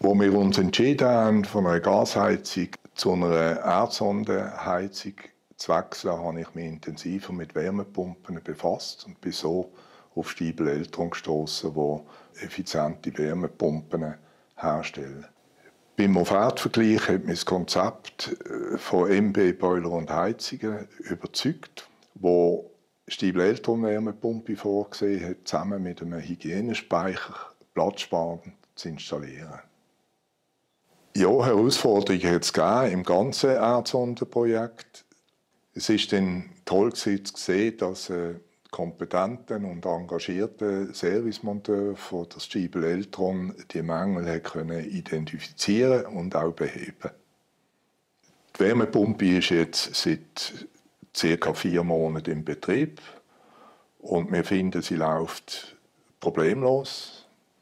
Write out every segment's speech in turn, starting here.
Wo wir uns entschieden haben, von einer Gasheizung zu einer Erdsondenheizung zu wechseln, habe ich mich intensiver mit Wärmepumpen befasst und bin so auf Stiebel Eltron gestoßen, die effiziente Wärmepumpen herstellen. Beim Offertvergleich hat mich das Konzept von MB Boiler und Heizungen überzeugt, wo Stiebel Eltron Wärmepumpe vorgesehen hat, zusammen mit einem Hygienespeicher platzsparend zu installieren. Ja, Herausforderungen hat es im ganzen Erdsondenprojekt. Es war dann toll zu sehen, dass kompetenten und engagierten Servicemonteur von der Stiebel Eltron die Mängel identifizieren und auch beheben. Die Wärmepumpe ist jetzt seit ca. 4 Monaten in Betrieb und wir finden, sie läuft problemlos.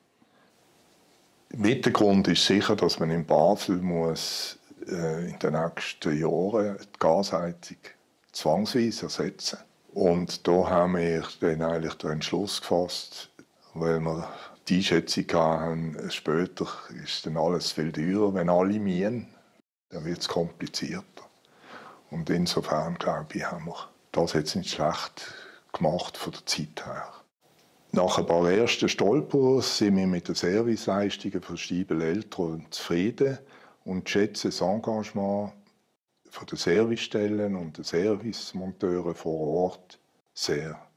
Im Hintergrund ist sicher, dass man in Basel in den nächsten Jahren die Gasheizung zwangsweise ersetzen muss. Und da haben wir dann eigentlich den Entschluss gefasst, weil wir die Einschätzung hatten, später ist dann alles viel teurer, wenn alle mieten, dann wird es komplizierter. Und insofern, glaube ich, haben wir das jetzt nicht schlecht gemacht von der Zeit her. Nach ein paar ersten Stolpern sind wir mit den Serviceleistungen von Stiebel Eltron zufrieden und schätzen das Engagement von den Servicestellen und den Servicemonteuren vor Ort sehr.